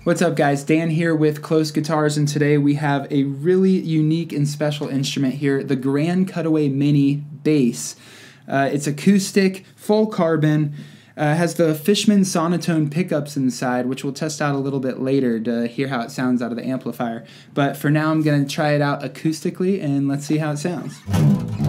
What's up, guys? Dan here with KLOS Guitars, and today we have a really unique and special instrument here, the Grand Cutaway Mini Bass. It's acoustic, full carbon, has the Fishman Sonitone pickups inside, which we'll test out a little bit later to hear how it sounds out of the amplifier. But for now, I'm going to try it out acoustically, and let's see how it sounds.